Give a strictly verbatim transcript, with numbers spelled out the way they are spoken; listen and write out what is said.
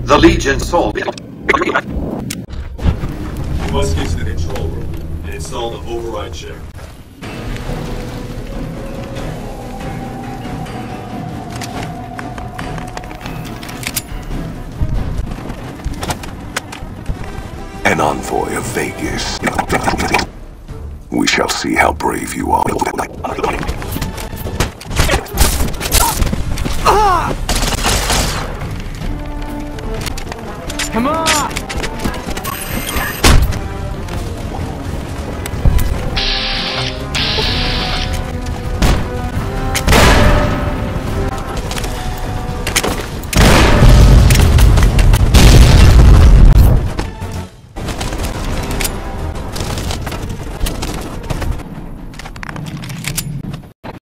The Legion soul. You must get to the control room and install the override chip. An envoy of Vegas. We shall see how brave you are. Come on!